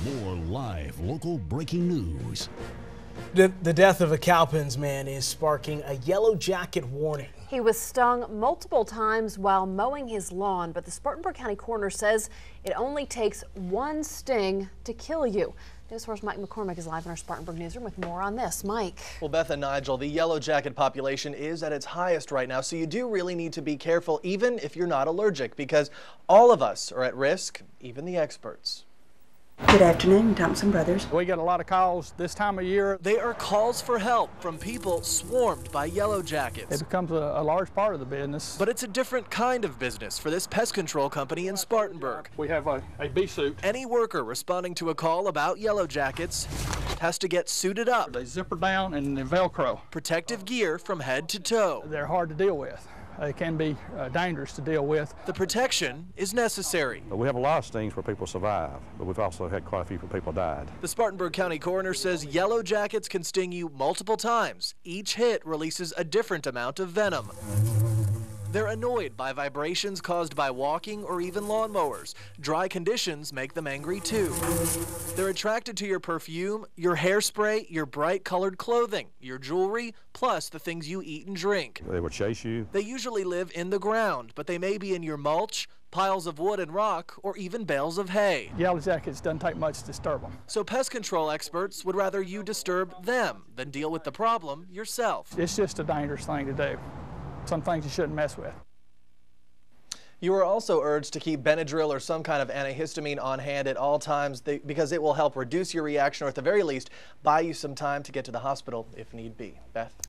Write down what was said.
More live local breaking news. The death of a Cowpens man is sparking a yellow jacket warning. He was stung multiple times while mowing his lawn, but the Spartanburg County coroner says it only takes one sting to kill you. News Source Mike McCormick is live in our Spartanburg newsroom with more on this. Mike. Well, Beth and Nigel, the yellow jacket population is at its highest right now, so you do really need to be careful, even if you're not allergic, because all of us are at risk, even the experts. Good afternoon, Thompson Brothers. We get a lot of calls this time of year. They are calls for help from people swarmed by yellow jackets. It becomes a large part of the business. But it's a different kind of business for this pest control company in Spartanburg. We have a bee suit. Any worker responding to a call about yellow jackets has to get suited up. They zipper down and they Velcro. Protective gear from head to toe. They're hard to deal with. They can be dangerous to deal with. The protection is necessary. We have a lot of stings where people survive, but we've also had quite a few where people died. The Spartanburg County coroner says yellow jackets can sting you multiple times. Each hit releases a different amount of venom. They're annoyed by vibrations caused by walking or even lawnmowers. Dry conditions make them angry too. They're attracted to your perfume, your hairspray, your bright colored clothing, your jewelry, plus the things you eat and drink. They will chase you. They usually live in the ground, but they may be in your mulch, piles of wood and rock, or even bales of hay. Yellow jackets doesn't take much to disturb them. So pest control experts would rather you disturb them than deal with the problem yourself. It's just a dangerous thing to do. Some things you shouldn't mess with. You are also urged to keep Benadryl or some kind of antihistamine on hand at all times because it will help reduce your reaction or at the very least buy you some time to get to the hospital if need be. Beth?